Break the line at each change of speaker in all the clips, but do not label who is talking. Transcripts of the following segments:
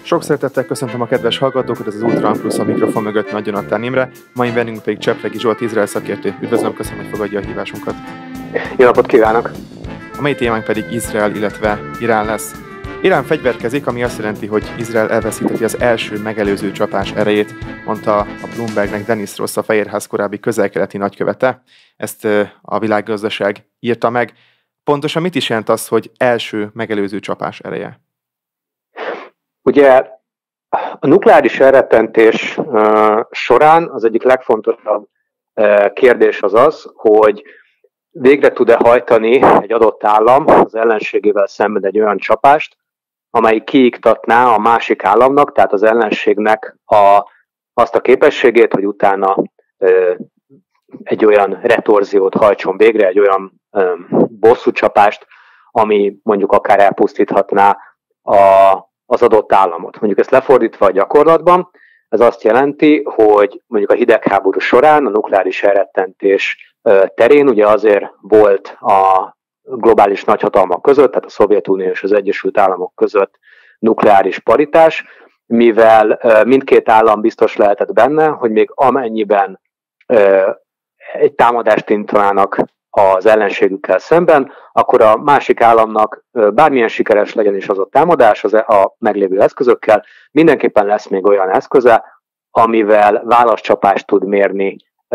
Sok szeretettel köszöntöm a kedves hallgatókat, ez az Ultra Amplus a mikrofon mögött Nagy Jonatán Imre, mai vendégünk pedig Csepregi Zsolt, Izrael szakértő. Üdvözlöm, köszönöm, hogy fogadja a hívásunkat.
Jó napot kívánok!
A mai témánk pedig Izrael, illetve Irán lesz. Irán fegyverkezik, ami azt jelenti, hogy Izrael elveszítheti az első megelőző csapás erejét, mondta a Bloombergnek Denis Ross, a Fehérház korábbi közel-keleti nagykövete. Ezt a Világgazdaság írta meg. Pontosan mit is jelent az, hogy első megelőző csapás ereje?
Ugye a nukleáris elrettentés során az egyik legfontosabb kérdés az, hogy végre tud-e hajtani egy adott állam az ellenségével szemben egy olyan csapást, amely kiiktatná a másik államnak, tehát az ellenségnek azt a képességét, hogy utána egy olyan retorziót hajtson végre, egy olyan bosszúcsapást, ami mondjuk akár elpusztíthatná az adott államot. Mondjuk ezt lefordítva a gyakorlatban, ez azt jelenti, hogy mondjuk a hidegháború során a nukleáris elrettentés terén ugye azért volt a globális nagyhatalmak között, tehát a Szovjetunió és az Egyesült Államok között nukleáris paritás, mivel mindkét állam biztos lehetett benne, hogy még amennyiben egy támadást indítanának az ellenségükkel szemben, akkor a másik államnak bármilyen sikeres legyen is az a támadás a meglévő eszközökkel, mindenképpen lesz még olyan eszköze, amivel válaszcsapást tud mérni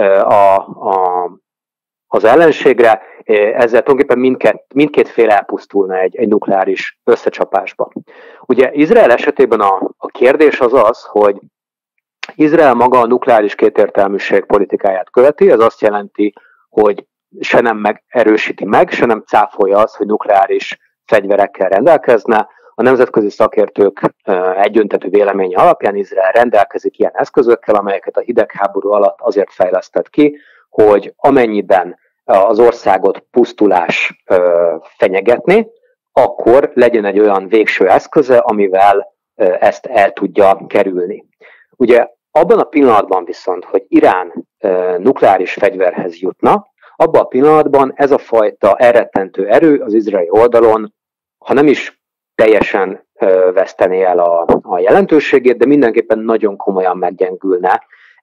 az ellenségre, ezzel tulajdonképpen mindkét fél elpusztulna egy nukleáris összecsapásba. Ugye Izrael esetében a kérdés az, hogy Izrael maga a nukleáris kétértelműség politikáját követi, ez azt jelenti, hogy se nem erősíti meg, se nem cáfolja azt, hogy nukleáris fegyverekkel rendelkezne. A nemzetközi szakértők egyöntetű véleménye alapján Izrael rendelkezik ilyen eszközökkel, amelyeket a hidegháború alatt azért fejlesztett ki, hogy amennyiben az országot pusztulás fenyegetné, akkor legyen egy olyan végső eszköze, amivel ezt el tudja kerülni. Ugye abban a pillanatban viszont, hogy Irán nukleáris fegyverhez jutna, abban a pillanatban ez a fajta elrettentő erő az izraeli oldalon, ha nem is teljesen vesztené el a jelentőségét, de mindenképpen nagyon komolyan meggyengülne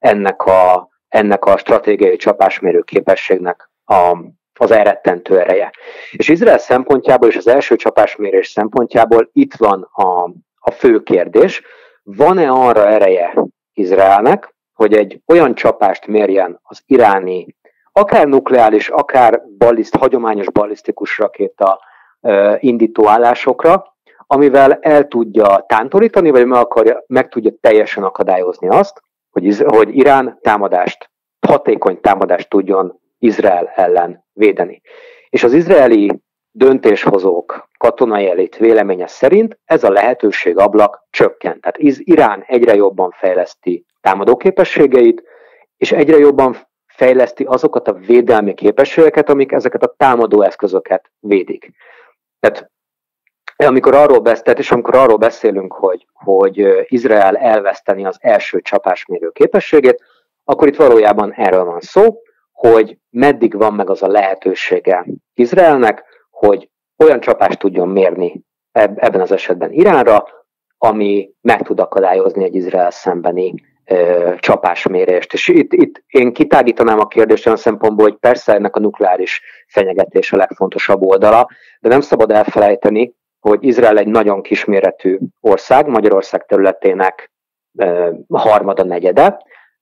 ennek a stratégiai csapásmérő képességnek az elrettentő ereje. És Izrael szempontjából és az első csapásmérés szempontjából itt van a fő kérdés, van-e arra ereje Izraelnek, hogy egy olyan csapást mérjen az iráni, akár nukleáris, akár hagyományos ballisztikus rakéta indítóállásokra, amivel el tudja tántorítani, vagy meg tudja teljesen akadályozni azt, hogy Irán hatékony támadást tudjon Izrael ellen védeni. És az izraeli döntéshozók, katonai elit véleménye szerint ez a lehetőségablak csökkent. Tehát Irán egyre jobban fejleszti támadóképességeit, és egyre jobban fejleszti azokat a védelmi képességeket, amik ezeket a támadó eszközöket védik. Tehát amikor arról beszélünk, hogy Izrael elveszteni az első csapásmérő képességét, akkor itt valójában erről van szó, hogy meddig van meg az a lehetősége Izraelnek, hogy olyan csapást tudjon mérni ebben az esetben Iránra, ami meg tud akadályozni egy Izrael szembeni csapásmérést. És itt én kitágítanám a kérdést olyan szempontból, hogy persze ennek a nukleáris fenyegetés a legfontosabb oldala, de nem szabad elfelejteni, hogy Izrael egy nagyon kisméretű ország, Magyarország területének harmada, negyede,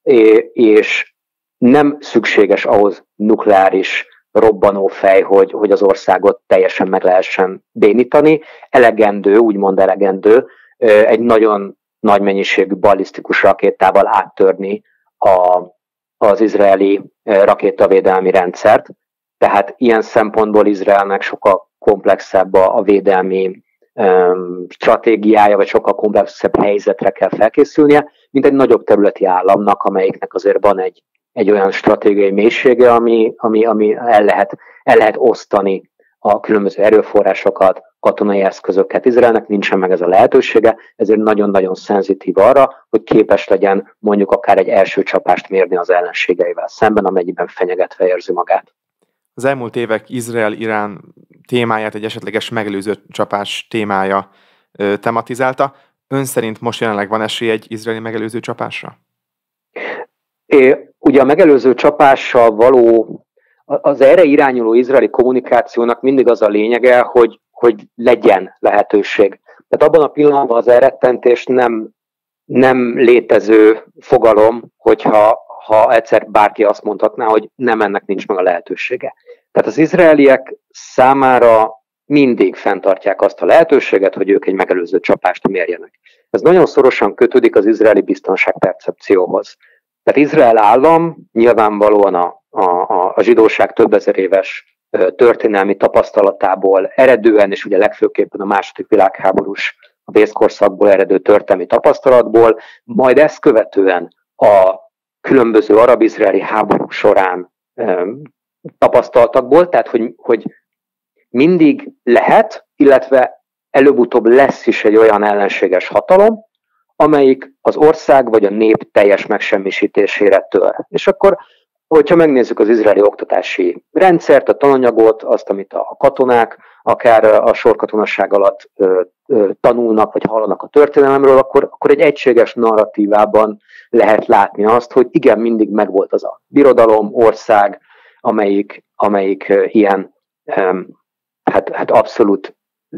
és nem szükséges ahhoz nukleáris robbanófej, hogy az országot teljesen meg lehessen bénítani. Úgymond elegendő egy nagyon nagy mennyiségű ballisztikus rakétával áttörni az izraeli rakétavédelmi rendszert. Tehát ilyen szempontból Izraelnek sokkal komplexebb a védelmi stratégiája, vagy sokkal komplexebb helyzetre kell felkészülnie, mint egy nagyobb területi államnak, amelyiknek azért van egy olyan stratégiai mélysége, ami el lehet osztani a különböző erőforrásokat, katonai eszközöket. Izraelnek nincsen meg ez a lehetősége, ezért nagyon-nagyon szenzitív arra, hogy képes legyen mondjuk akár egy első csapást mérni az ellenségeivel szemben, amennyiben fenyegetve érzi magát.
Az elmúlt évek Izrael-Irán témáját egy esetleges megelőző csapás témája tematizálta. Ön szerint most jelenleg van esély egy izraeli megelőző csapásra?
Ugye a megelőző csapással való, az erre irányuló izraeli kommunikációnak mindig az a lényege, hogy legyen lehetőség. Tehát abban a pillanatban az elrettentés nem létező fogalom, hogyha egyszer bárki azt mondhatná, hogy nem, ennek nincs meg a lehetősége. Tehát az izraeliek számára mindig fenntartják azt a lehetőséget, hogy ők egy megelőző csapást mérjenek. Ez nagyon szorosan kötődik az izraeli biztonságpercepcióhoz. Tehát Izrael állam nyilvánvalóan a zsidóság több ezer éves történelmi tapasztalatából eredően, és ugye legfőképpen a második világháborús a vészkorszakból eredő történelmi tapasztalatból, majd ezt követően a különböző arab-izraeli háborúk során tapasztaltakból, tehát hogy mindig lehet, illetve előbb-utóbb lesz is egy olyan ellenséges hatalom, amelyik az ország vagy a nép teljes megsemmisítésére tör. És akkor, hogyha megnézzük az izraeli oktatási rendszert, a tananyagot, azt, amit a katonák akár a sorkatonasság alatt tanulnak, vagy hallanak a történelemről, akkor egy egységes narratívában lehet látni azt, hogy igen, mindig megvolt az a birodalom, ország, amelyik ilyen hát abszolút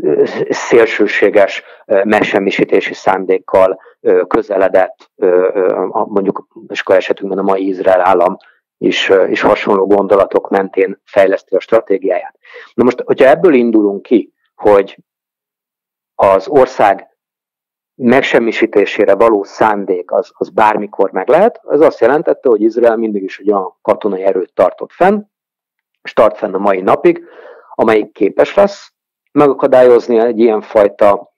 szélsőséges megsemmisítési szándékkal közeledett, mondjuk a esetünkben a mai Izrael állam is hasonló gondolatok mentén fejleszti a stratégiáját. Na most, hogyha ebből indulunk ki, hogy az ország megsemmisítésére való szándék az bármikor meg lehet, ez azt jelentette, hogy Izrael mindig is egy olyan katonai erőt tartott fenn, és tart fenn a mai napig, amelyik képes lesz megakadályozni egy ilyenfajta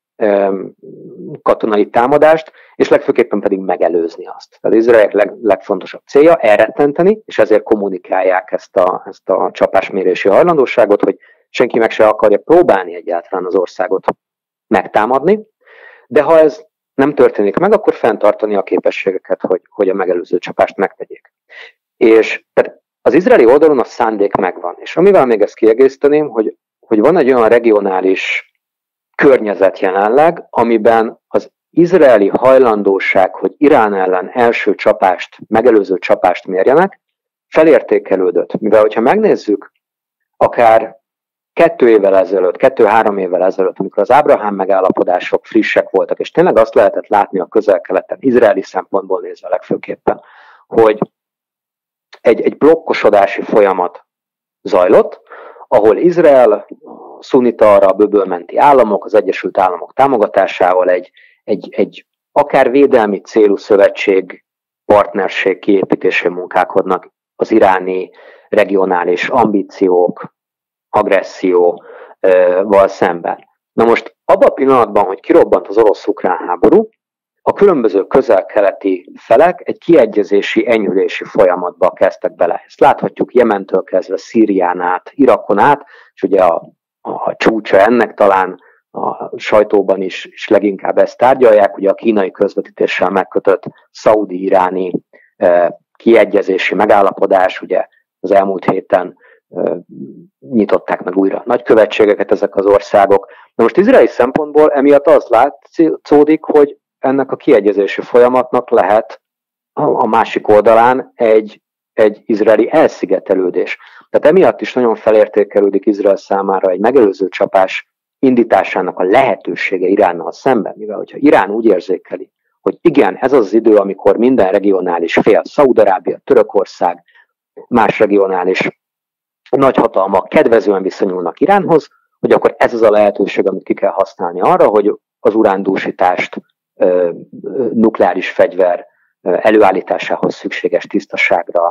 katonai támadást, és legfőképpen pedig megelőzni azt. Tehát Izrael legfontosabb célja elrettenteni, és ezért kommunikálják ezt a csapásmérési hajlandóságot, hogy senki meg se akarja próbálni egyáltalán az országot megtámadni, de ha ez nem történik meg, akkor fenntartani a képességeket, hogy a megelőző csapást megtegyék. És tehát az izraeli oldalon a szándék megvan, és amivel még ezt kiegészíteném, hogy van egy olyan regionális környezet jelenleg, amiben az izraeli hajlandóság, hogy Irán ellen első csapást, megelőző csapást mérjenek, felértékelődött. Mivel, hogyha megnézzük, akár 2-3 évvel ezelőtt, amikor az Ábrahám megállapodások frissek voltak, és tényleg azt lehetett látni a Közel-Keleten, izraeli szempontból nézve legfőképpen, hogy egy blokkosodási folyamat zajlott, ahol Izrael, szunita arab öbölmenti államok, az Egyesült Államok támogatásával egy akár védelmi célú szövetség, partnerség kiépítésén munkálkodnak az iráni regionális ambíciók, agresszióval szemben. Na most abban a pillanatban, hogy kirobbant az orosz-ukrán háború, a különböző közel-keleti felek egy kiegyezési, enyhülési folyamatba kezdtek bele. Ezt láthatjuk Jementől kezdve Szírián át, Irakon át, és ugye a csúcsa ennek talán a sajtóban is leginkább ezt tárgyalják, ugye a kínai közvetítéssel megkötött szaudi-iráni kiegyezési megállapodás, ugye az elmúlt héten nyitották meg újra nagykövetségeket ezek az országok. Na most izraeli szempontból emiatt az látszódik, hogy ennek a kiegyezési folyamatnak lehet a másik oldalán egy izraeli elszigetelődés. Tehát emiatt is nagyon felértékelődik Izrael számára egy megelőző csapás indításának a lehetősége Iránnal szemben, mivel hogyha Irán úgy érzékeli, hogy igen, ez az idő, amikor minden regionális fél, Szaúd-Arábia, Törökország, más regionális nagyhatalmak kedvezően viszonyulnak Iránhoz, hogy akkor ez az a lehetőség, amit ki kell használni arra, hogy az urándúsítást nukleáris fegyver előállításához szükséges tisztaságra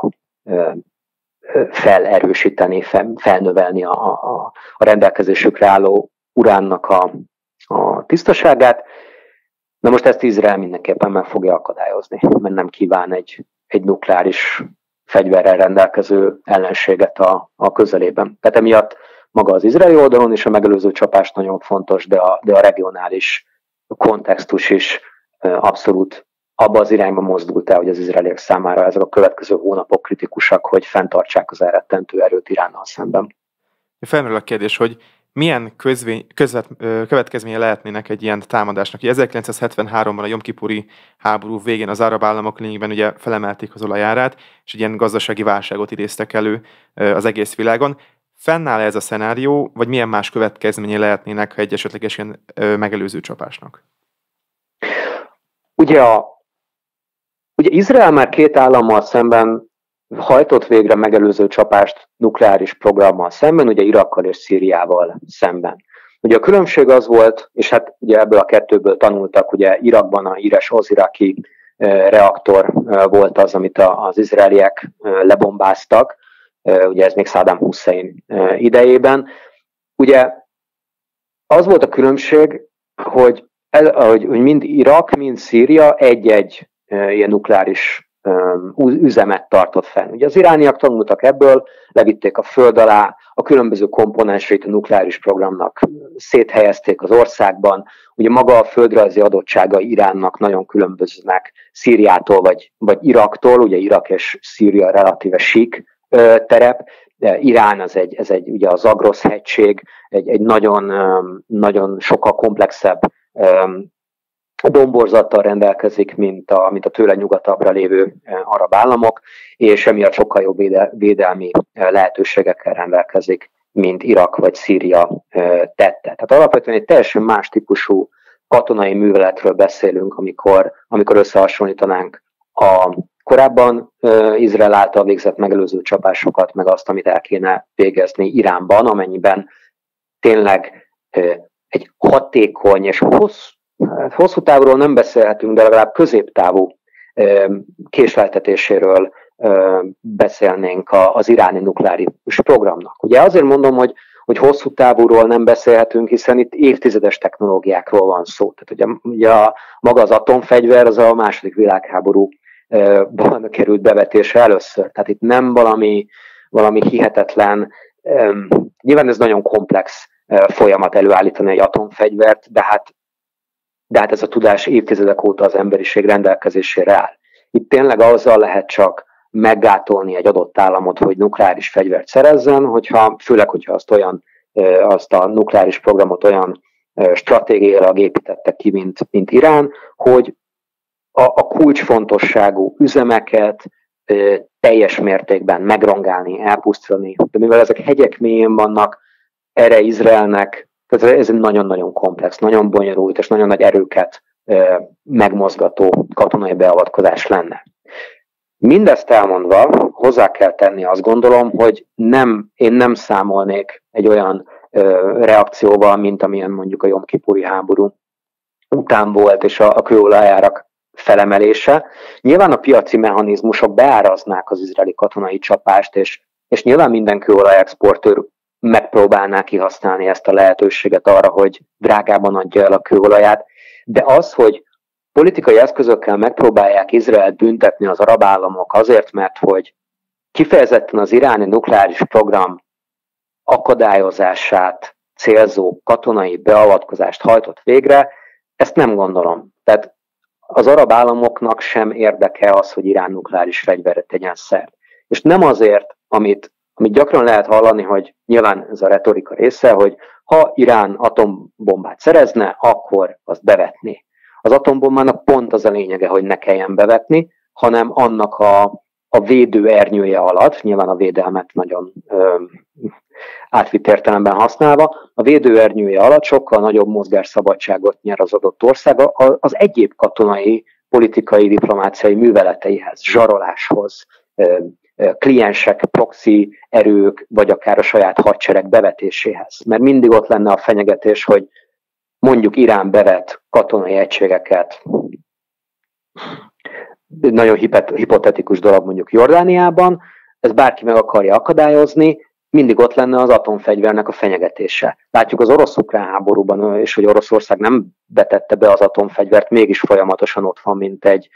felerősíteni, felnövelni a rendelkezésükre álló uránnak a tisztaságát. Na most ezt Izrael mindenképpen meg fogja akadályozni, mert nem kíván egy nukleáris fegyverrel rendelkező ellenséget a közelében. Tehát emiatt maga az izraeli oldalon is a megelőző csapás nagyon fontos, de a regionális kontextus is abszolút abba az irányba mozdult el, hogy az izraeliek számára ezek a következő hónapok kritikusak, hogy fenntartsák az elrettentő erőt Iránnal szemben.
Felmerül a kérdés, hogy milyen következménye lehetnének egy ilyen támadásnak? 1973-ban a Jom Kipuri háború végén az arab államok lényegében ugye felemelték az olajárát, és egy ilyen gazdasági válságot idéztek elő az egész világon. Fennáll ez a szenárió, vagy milyen más következménye lehetnének egy esetleges ilyen megelőző csapásnak?
Ugye Izrael már két állammal szemben hajtott végre megelőző csapást nukleáris programmal szemben, ugye Irakkal és Szíriával szemben. Ugye a különbség az volt, és hát ugye ebből a kettőből tanultak, ugye Irakban a híres Oziraki reaktor volt az, amit az izraeliek lebombáztak, ugye ez még Saddam Hussein idejében. Ugye az volt a különbség, hogy mind Irak, mind Szíria egy-egy ilyen nukleáris üzemet tartott fenn. Ugye az irániak tanultak ebből, levitték a föld alá, a különböző komponenseit a nukleáris programnak széthelyezték az országban. Ugye maga a földrajzi adottsága Iránnak nagyon különböznek Szíriától vagy Iraktól, ugye Irak és Szíria relatíve sík terep. Irán ez egy ugye a Zagros-hegység, egy nagyon, nagyon sokkal komplexebb domborzattal rendelkezik, mint a tőle nyugatabbra lévő arab államok, és emiatt sokkal jobb védelmi lehetőségekkel rendelkezik, mint Irak vagy Szíria tette. Tehát alapvetően egy teljesen más típusú katonai műveletről beszélünk, amikor összehasonlítanánk a korábban Izrael által végzett megelőző csapásokat, meg azt, amit el kéne végezni Iránban, amennyiben tényleg egy hatékony és hosszú távról nem beszélhetünk, de legalább középtávú késleltetéséről beszélnénk az iráni nukleáris programnak. Ugye azért mondom, hogy hosszú távúról nem beszélhetünk, hiszen itt évtizedes technológiákról van szó. Tehát ugye maga az atomfegyver az a második világháborúban került bevetésre először. Tehát itt nem valami hihetetlen, nyilván ez nagyon komplex folyamat előállítani egy atomfegyvert, de hát ez a tudás évtizedek óta az emberiség rendelkezésére áll. Itt tényleg azzal lehet csak meggátolni egy adott államot, hogy nukleáris fegyvert szerezzen, főleg, hogyha azt a nukleáris programot olyan stratégiailag építettek ki, mint Irán, hogy a kulcsfontosságú üzemeket teljes mértékben megrongálni, elpusztítani. De mivel ezek hegyek mélyén vannak, erre Izraelnek, tehát ez egy nagyon-nagyon komplex, nagyon bonyolult és nagyon nagy erőket megmozgató katonai beavatkozás lenne. Mindezt elmondva hozzá kell tenni, azt gondolom, hogy én nem számolnék egy olyan reakcióval, mint amilyen mondjuk a Jom Kipuri háború után volt, és a kőolajárak felemelése. Nyilván a piaci mechanizmusok beáraznák az izraeli katonai csapást, és nyilván minden kőolajexportőr megpróbálná kihasználni ezt a lehetőséget arra, hogy drágában adja el a kőolaját, de az, hogy politikai eszközökkel megpróbálják Izraelt büntetni az arab államok azért, mert hogy kifejezetten az iráni nukleáris program akadályozását célzó katonai beavatkozást hajtott végre, ezt nem gondolom. Tehát az arab államoknak sem érdeke az, hogy Irán nukleáris fegyverre tegyen szert. És nem azért, amit gyakran lehet hallani, hogy nyilván ez a retorika része, hogy ha Irán atombombát szerezne, akkor azt bevetné. Az atombombának pont az a lényege, hogy ne kelljen bevetni, hanem annak a védőernyője alatt, nyilván a védelmet nagyon átvitt értelemben használva, a védőernyője alatt sokkal nagyobb mozgásszabadságot nyer az adott ország az egyéb katonai, politikai, diplomáciai műveleteihez, zsaroláshoz, kliensek, proxy erők, vagy akár a saját hadsereg bevetéséhez. Mert mindig ott lenne a fenyegetés, hogy mondjuk Irán bevet katonai egységeket, nagyon hipotetikus dolog mondjuk Jordániában, ez bárki meg akarja akadályozni, mindig ott lenne az atomfegyvernek a fenyegetése. Látjuk az orosz-ukrán háborúban, és hogy Oroszország nem vetette be az atomfegyvert, mégis folyamatosan ott van,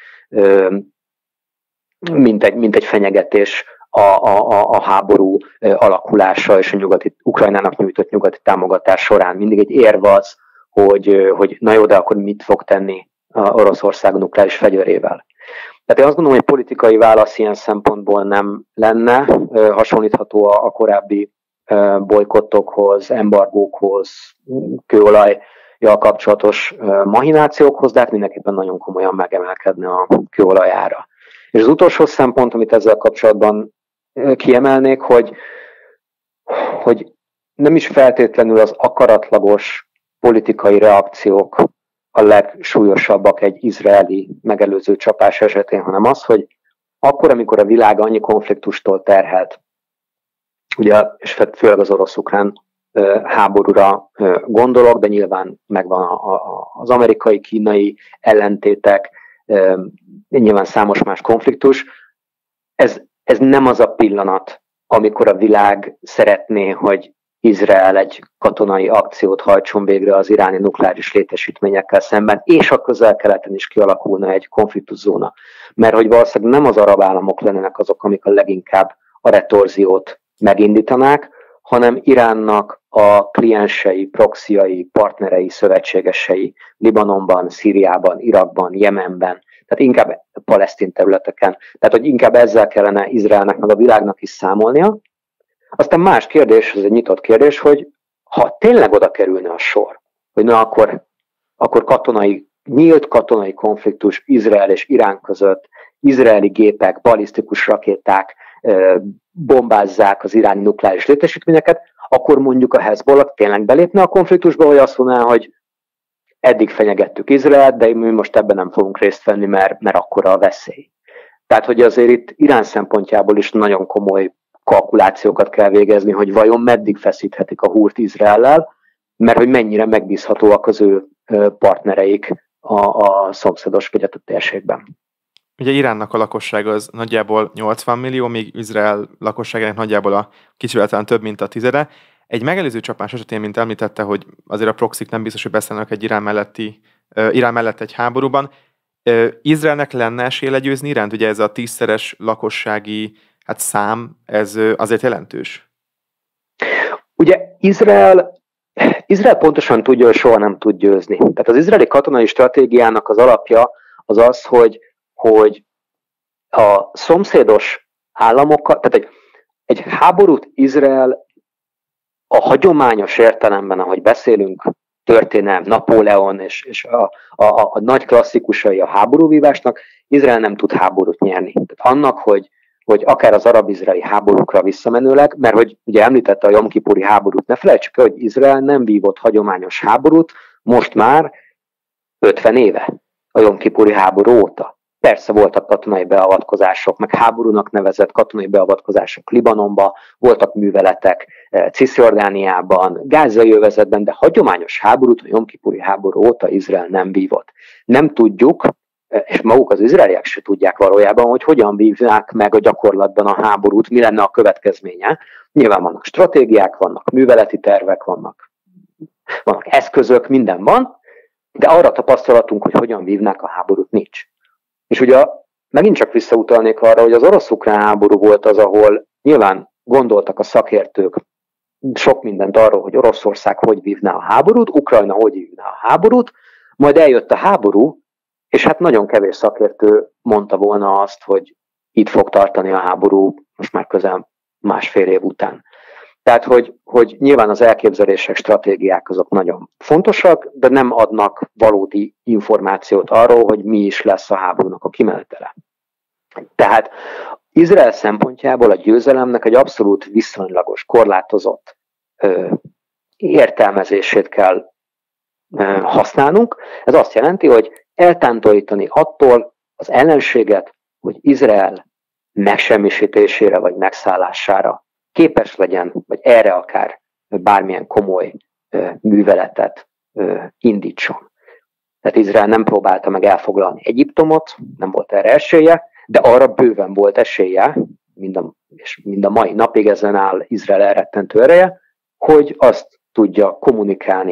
mint egy fenyegetés a háború alakulása és a Ukrajnának nyújtott nyugati támogatás során. Mindig egy érv az, hogy na jó, de akkor mit fog tenni Oroszország nukleáris fegyverével. Tehát én azt gondolom, hogy politikai válasz ilyen szempontból nem lenne hasonlítható a korábbi bojkottokhoz, embargókhoz, kőolajjal kapcsolatos mahinációkhoz, de hát mindenképpen nagyon komolyan megemelkedne a kőolaj ára. És az utolsó szempont, amit ezzel kapcsolatban kiemelnék, hogy nem is feltétlenül az akaratlagos politikai reakciók a legsúlyosabbak egy izraeli megelőző csapás esetén, hanem az, hogy akkor, amikor a világ annyi konfliktustól terhelt, ugye, és főleg az orosz-ukrán háborúra gondolok, de nyilván megvan az amerikai-kínai ellentétek, nyilván számos más konfliktus. Ez nem az a pillanat, amikor a világ szeretné, hogy Izrael egy katonai akciót hajtson végre az iráni nukleáris létesítményekkel szemben, és a Közel-Keleten is kialakulna egy konfliktuszóna. Mert hogy valószínűleg nem az arab államok lennének azok, amik a leginkább a retorziót megindítanák, hanem Iránnak a kliensei, proxiai, partnerei, szövetségesei Libanonban, Szíriában, Irakban, Jemenben, tehát inkább palesztin területeken. Tehát, hogy inkább ezzel kellene Izraelnek, meg a világnak is számolnia. Aztán más kérdés, ez egy nyitott kérdés, hogy ha tényleg oda kerülne a sor, hogy na akkor nyílt katonai konfliktus Izrael és Irán között, izraeli gépek, balisztikus rakéták bombázzák az iráni nukleáris létesítményeket, akkor mondjuk a Hezbollah tényleg belépne a konfliktusba, hogy azt mondaná, hogy eddig fenyegettük Izraelt, de mi most ebben nem fogunk részt venni, mert akkora a veszély. Tehát, hogy azért itt Irán szempontjából is nagyon komoly kalkulációkat kell végezni, hogy vajon meddig feszíthetik a húrt Izraellel, mert hogy mennyire megbízhatóak az ő partnereik a szomszédos vagy a térségben.
Ugye Iránnak a lakossága az nagyjából 80 millió, míg Izrael lakosságának nagyjából a kicsivel talán több, mint a tizede. Egy megelőző csapás esetén, mint említette, hogy azért a proxik nem biztos, hogy beszélnek egy Irán mellett egy háborúban. Izraelnek lenne esélye legyőzni Iránt? Ugye ez a 10-szeres lakossági szám, ez azért jelentős.
Ugye Izrael pontosan tudja, hogy soha nem tud győzni. Tehát az izraeli katonai stratégiának az alapja az az, hogy a szomszédos államokkal, tehát egy háborút Izrael a hagyományos értelemben, ahogy beszélünk, történelem, Napóleon és a nagy klasszikusai a háborúvívásnak, Izrael nem tud háborút nyerni. Tehát annak, hogy akár az arab-izraeli háborúkra visszamenőleg, mert hogy ugye említette a Jom Kipuri háborút, ne felejtsük el, hogy Izrael nem vívott hagyományos háborút most már 50 éve a Jom Kipuri háború óta. Persze voltak katonai beavatkozások, meg háborúnak nevezett katonai beavatkozások Libanonban, voltak műveletek Cisjordániában, Gázai övezetben, de hagyományos háborút a Jom Kipuri háború óta Izrael nem vívott. Nem tudjuk, és maguk az izraeliek se tudják valójában, hogy hogyan vívnák meg a gyakorlatban a háborút, mi lenne a következménye. Nyilván vannak stratégiák, vannak műveleti tervek, vannak eszközök, minden van, de arra tapasztalatunk, hogy hogyan vívnák a háborút, nincs. És ugye megint csak visszautalnék arra, hogy az orosz-ukrán háború volt az, ahol nyilván gondoltak a szakértők sok mindent arról, hogy Oroszország hogy vívná a háborút, Ukrajna hogy vívná a háborút, majd eljött a háború, és hát nagyon kevés szakértő mondta volna azt, hogy itt fog tartani a háború most már közel másfél év után. Tehát, hogy nyilván az elképzelések, stratégiák azok nagyon fontosak, de nem adnak valódi információt arról, hogy mi is lesz a háborúnak a kimenetele. Tehát Izrael szempontjából a győzelemnek egy abszolút viszonylagos, korlátozott értelmezését kell használnunk. Ez azt jelenti, hogy eltántorítani attól az ellenséget, hogy Izrael megsemmisítésére vagy megszállására képes legyen, vagy erre akár bármilyen komoly műveletet indítson. Tehát Izrael nem próbálta meg elfoglalni Egyiptomot, nem volt erre esélye, de arra bőven volt esélye, mind a mai napig ezen áll Izrael elrettentő ereje, hogy azt tudja kommunikálni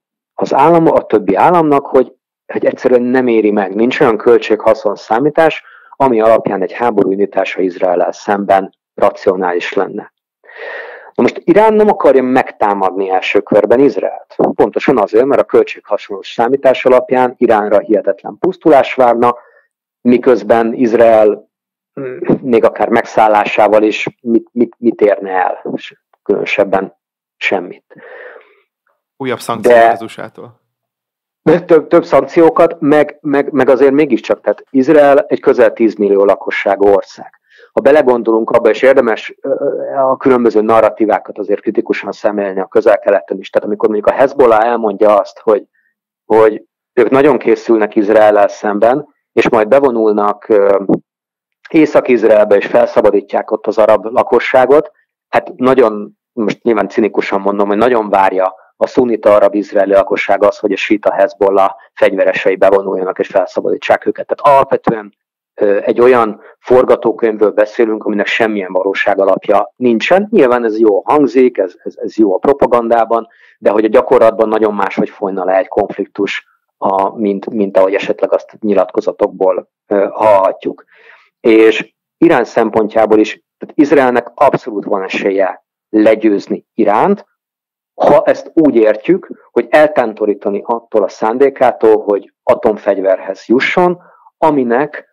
a többi államnak, hogy egyszerűen nem éri meg, nincs olyan költség-haszon számítás, ami alapján egy háború indítása Izraellel szemben racionális lenne. Na most Irán nem akarja megtámadni első körben Izraelt. Pontosan azért, mert a költséghasonlós számítás alapján Iránra hihetetlen pusztulás várna, miközben Izrael még akár megszállásával is mit érne el. különösebben semmit.
Újabb szankciókat az USA-tól.
Több szankciókat, meg azért mégiscsak, tehát Izrael egy közel 10 millió lakosságú ország. Ha belegondolunk abba, és érdemes a különböző narratívákat azért kritikusan szemlélni a Közel-Keleten is, tehát amikor mondjuk a Hezbollah elmondja azt, hogy ők nagyon készülnek Izraellel szemben, és majd bevonulnak Észak-Izraelbe, és felszabadítják ott az arab lakosságot, hát nagyon, most nyilván cinikusan mondom, hogy nagyon várja a szunnita arab izraeli lakosság az, hogy a síta Hezbollah fegyveresei bevonuljanak és felszabadítsák őket. Tehát alapvetően egy olyan forgatókönyvről beszélünk, aminek semmilyen valóság alapja nincsen. Nyilván ez jól hangzik, ez jó a propagandában, de hogy a gyakorlatban nagyon máshogy folyna le egy konfliktus, mint ahogy esetleg azt nyilatkozatokból hallhatjuk. És Irán szempontjából is, tehát Izraelnek abszolút van esélye legyőzni Iránt, ha ezt úgy értjük, hogy eltántorítani attól a szándékától, hogy atomfegyverhez jusson, aminek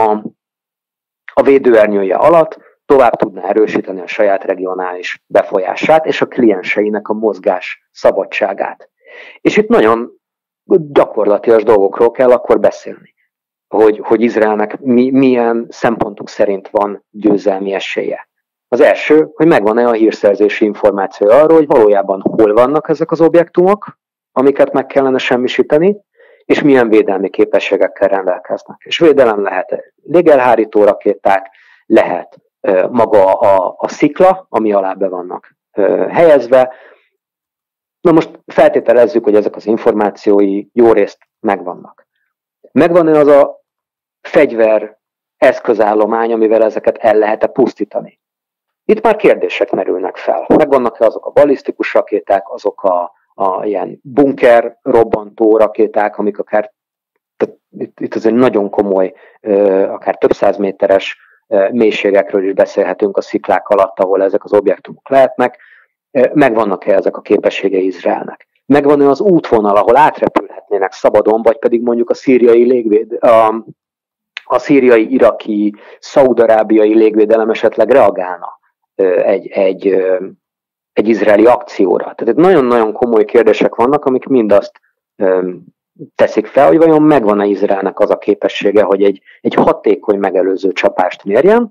a védőernyője alatt tovább tudná erősíteni a saját regionális befolyását és a klienseinek a mozgás szabadságát. És itt nagyon gyakorlatias dolgokról kell akkor beszélni, hogy Izraelnek milyen szempontok szerint van győzelmi esélye. Az első, hogy megvan-e a hírszerzési információ arról, hogy valójában hol vannak ezek az objektumok, amiket meg kellene semmisíteni, és milyen védelmi képességekkel rendelkeznek. És védelem lehet légelhárító rakéták, lehet maga a szikla, ami alá be vannak helyezve. Na most feltételezzük, hogy ezek az információi jó részt megvannak. Megvan-e az a fegyver eszközállomány, amivel ezeket el lehet-e pusztítani? Itt már kérdések merülnek fel. Megvannak-e azok a ballisztikus rakéták, azok a ilyen bunker robbantó rakéták, amik akár, itt azért nagyon komoly, akár több 100 méteres mélységekről is beszélhetünk a sziklák alatt, ahol ezek az objektumok lehetnek. Megvannak-e ezek a képességei Izraelnek? Megvan-e az útvonal, ahol átrepülhetnének szabadon, vagy pedig mondjuk a szíriai, iraki, szaúd-arábiai légvédelem esetleg reagálna egy izraeli akcióra. Tehát nagyon-nagyon komoly kérdések vannak, amik mind azt teszik fel, hogy vajon megvan-e Izraelnek az a képessége, hogy egy hatékony megelőző csapást mérjen.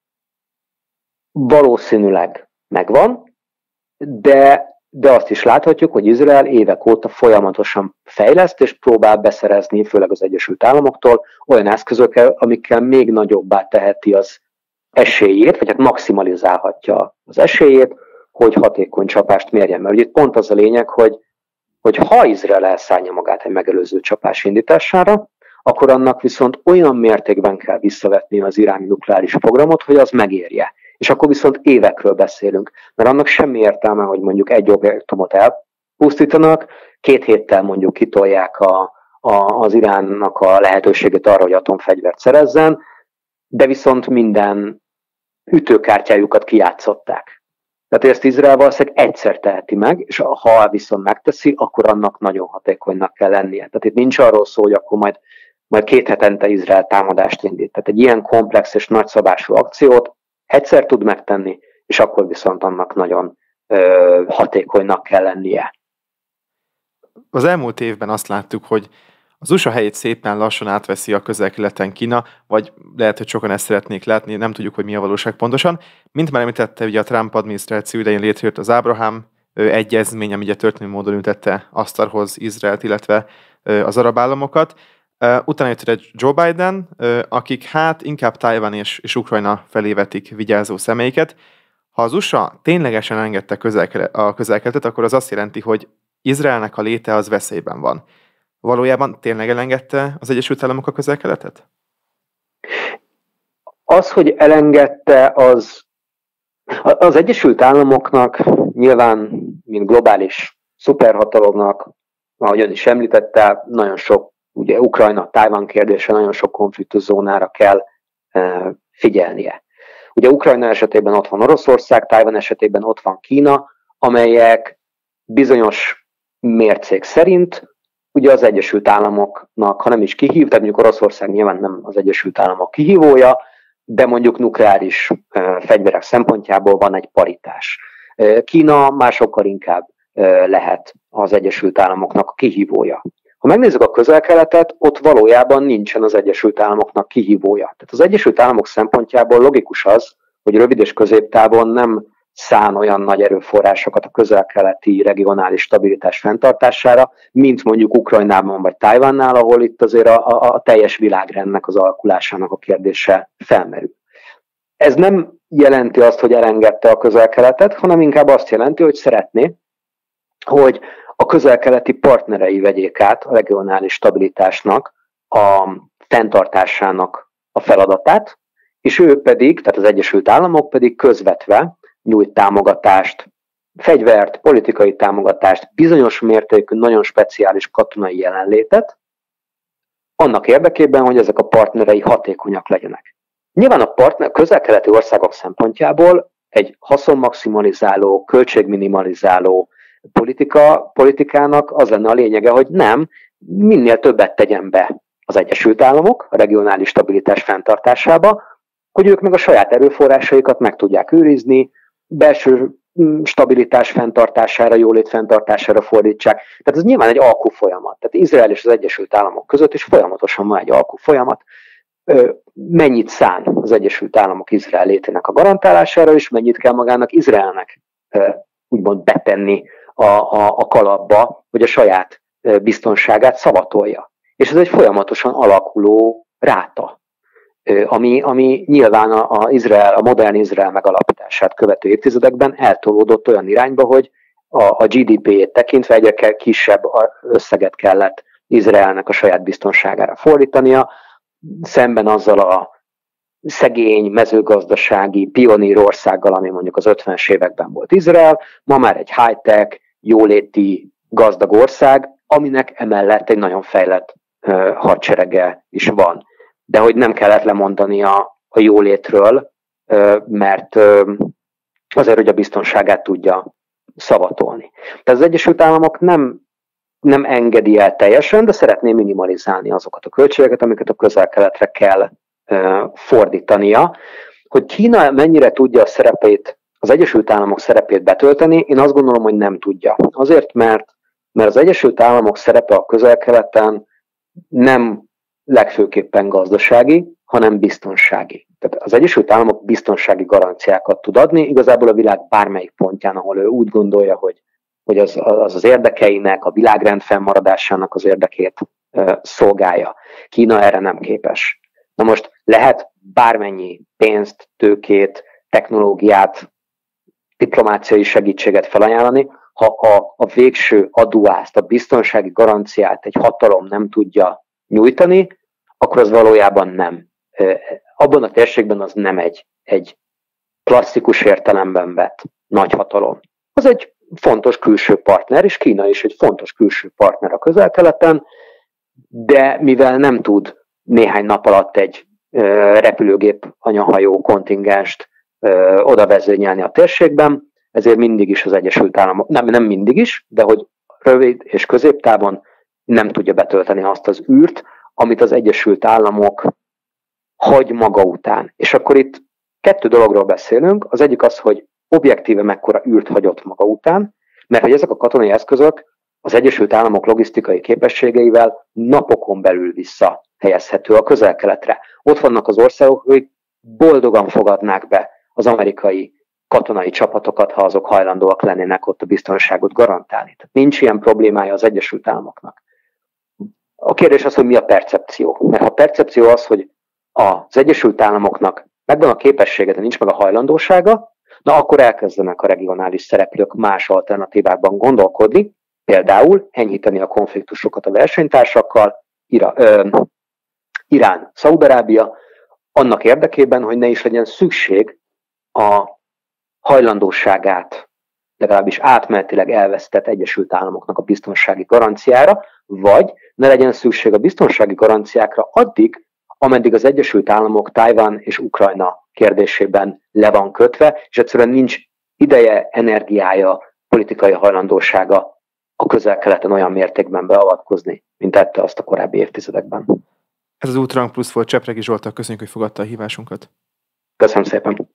Valószínűleg megvan, de azt is láthatjuk, hogy Izrael évek óta folyamatosan fejleszt és próbál beszerezni, főleg az Egyesült Államoktól olyan eszközökkel, amikkel még nagyobbá teheti az esélyét, vagy hát maximalizálhatja az esélyét, hogy hatékony csapást mérjen. Mert ugye itt pont az a lényeg, hogy ha Izrael elszállja magát egy megelőző csapás indítására, akkor annak viszont olyan mértékben kell visszavetni az iráni nukleáris programot, hogy az megérje. És akkor viszont évekről beszélünk. Mert annak semmi értelme, hogy mondjuk egy objektumot elpusztítanak, 2 héttel mondjuk kitolják az Iránnak a lehetőségét arra, hogy atomfegyvert szerezzen, de viszont minden ütőkártyájukat kijátszották. Tehát ezt Izrael valószínűleg egyszer teheti meg, és ha viszont megteszi, akkor annak nagyon hatékonynak kell lennie. Tehát itt nincs arról szó, hogy akkor majd 2 hetente Izrael támadást indít. Tehát egy ilyen komplex és nagyszabású akciót egyszer tud megtenni, és akkor viszont annak nagyon hatékonynak kell lennie.
Az elmúlt évben azt láttuk, hogy az USA helyét szépen lassan átveszi a Közel-Keleten Kína, vagy lehet, hogy sokan ezt szeretnék látni, nem tudjuk, hogy mi a valóság pontosan. Mint már említette, ugye a Trump adminisztráció idején létrejött az Ábrahám egyezmény, ami ugye történelmi módon ültette asztalhoz Izraelt, illetve az arab államokat. Utána jött Joe Biden, akik hát inkább Tajvan és Ukrajna felé vetik vigyázó szemeiket. Ha az USA ténylegesen engedte a Közel-Keletet, akkor az azt jelenti, hogy Izraelnek a léte az veszélyben van. Valójában tényleg elengedte az Egyesült Államok a Közel-Keletet?
Az, hogy elengedte, az Egyesült Államoknak nyilván, mint globális szuperhatalomnak, ahogy ön is említette, nagyon sok, ugye Ukrajna, Tajvan kérdése, nagyon sok konfliktuszónára kell figyelnie. Ugye Ukrajna esetében ott van Oroszország, Tajvan esetében ott van Kína, amelyek bizonyos mércék szerint ugye az Egyesült Államoknak, ha nem is kihív, tehát mondjuk Oroszország nyilván nem az Egyesült Államok kihívója, de mondjuk nukleáris fegyverek szempontjából van egy paritás. Kína másokkal inkább lehet az Egyesült Államoknak a kihívója. Ha megnézzük a Közel-Keletet, ott valójában nincsen az Egyesült Államoknak kihívója. Tehát az Egyesült Államok szempontjából logikus az, hogy rövid és középtávon nem szán olyan nagy erőforrásokat a közel-keleti regionális stabilitás fenntartására, mint mondjuk Ukrajnában vagy Tajvannál, ahol itt azért a teljes világrendnek az alakulásának a kérdése felmerül. Ez nem jelenti azt, hogy elengedte a Közel-Keletet, hanem inkább azt jelenti, hogy szeretné, hogy a közel-keleti partnerei vegyék át a regionális stabilitásnak, a fenntartásának a feladatát, és ő pedig, tehát az Egyesült Államok pedig közvetve nyújt támogatást, fegyvert, politikai támogatást, bizonyos mértékű, nagyon speciális katonai jelenlétet, annak érdekében, hogy ezek a partnerei hatékonyak legyenek. Nyilván a közel-keleti országok szempontjából egy haszonmaximalizáló, költségminimalizáló politikának az lenne a lényege, hogy nem, minél többet tegyen be az Egyesült Államok a regionális stabilitás fenntartásába, hogy ők meg a saját erőforrásaikat meg tudják őrizni, belső stabilitás fenntartására, jólét fenntartására fordítsák. Tehát ez nyilván egy alkufolyamat. Tehát Izrael és az Egyesült Államok között is folyamatosan van egy alkufolyamat. Mennyit szán az Egyesült Államok Izrael létének a garantálására, és mennyit kell magának Izraelnek úgymond betenni a kalapba, hogy a saját biztonságát szavatolja. És ez egy folyamatosan alakuló ráta, ami nyilván a modern Izrael megalapítását követő évtizedekben eltolódott olyan irányba, hogy a GDP-jét tekintve egyre kisebb összeget kellett Izraelnek a saját biztonságára fordítania, szemben azzal a szegény, mezőgazdasági, pionír országgal, ami mondjuk az 50-es években volt Izrael, ma már egy high-tech, jóléti, gazdag ország, aminek emellett egy nagyon fejlett hadserege is van. De hogy nem kellett lemondani a jólétről, mert azért, hogy a biztonságát tudja szavatolni. Tehát az Egyesült Államok nem engedi el teljesen, de szeretné minimalizálni azokat a költségeket, amiket a Közel-Keletre kell fordítania. Hogy Kína mennyire tudja a szerepét, az Egyesült Államok szerepét betölteni, én azt gondolom, hogy nem tudja. Azért, mert az Egyesült Államok szerepe a Közel-Keleten nem legfőképpen gazdasági, hanem biztonsági. Tehát az Egyesült Államok biztonsági garanciákat tud adni, igazából a világ bármelyik pontján, ahol ő úgy gondolja, hogy az érdekeinek, a világrend fennmaradásának az érdekét szolgálja. Kína erre nem képes. Na most lehet bármennyi pénzt, tőkét, technológiát, diplomáciai segítséget felajánlani, ha a végső adóászt, a biztonsági garanciát egy hatalom nem tudja nyújtani, akkor az valójában nem. Abban a térségben az nem egy klasszikus értelemben vett nagy hatalom. Az egy fontos külső partner, és Kína is egy fontos külső partner a Közel-Keleten, de mivel nem tud néhány nap alatt egy repülőgép anyahajó kontingenst oda vezényelni a térségben, ezért mindig is az Egyesült Államok, nem mindig is, de hogy rövid és középtávon nem tudja betölteni azt az űrt, amit az Egyesült Államok hagy maga után. És akkor itt kettő dologról beszélünk. Az egyik az, hogy objektíve mekkora űrt hagyott maga után, mert hogy ezek a katonai eszközök az Egyesült Államok logisztikai képességeivel napokon belül visszahelyezhető a Közel-Keletre. Ott vannak az országok, akik boldogan fogadnák be az amerikai katonai csapatokat, ha azok hajlandóak lennének ott a biztonságot garantálni. Tehát nincs ilyen problémája az Egyesült Államoknak. A kérdés az, hogy mi a percepció. Mert ha a percepció az, hogy az Egyesült Államoknak megvan a képessége, de nincs meg a hajlandósága, na akkor elkezdenek a regionális szereplők más alternatívákban gondolkodni, például enyhíteni a konfliktusokat a versenytársakkal, Irán, Szaúd-Arábia, annak érdekében, hogy ne is legyen szükség a hajlandóságát, legalábbis átmenetileg elvesztett Egyesült Államoknak a biztonsági garanciára, vagy ne legyen szükség a biztonsági garanciákra addig, ameddig az Egyesült Államok Tajvan és Ukrajna kérdésében le van kötve, és egyszerűen nincs ideje, energiája, politikai hajlandósága a Közel-Keleten olyan mértékben beavatkozni, mint tette azt a korábbi évtizedekben.
Ez az Ultrahang Plusz volt, Csepregi Zsolttal, köszönjük, hogy fogadta a hívásunkat.
Köszönöm szépen.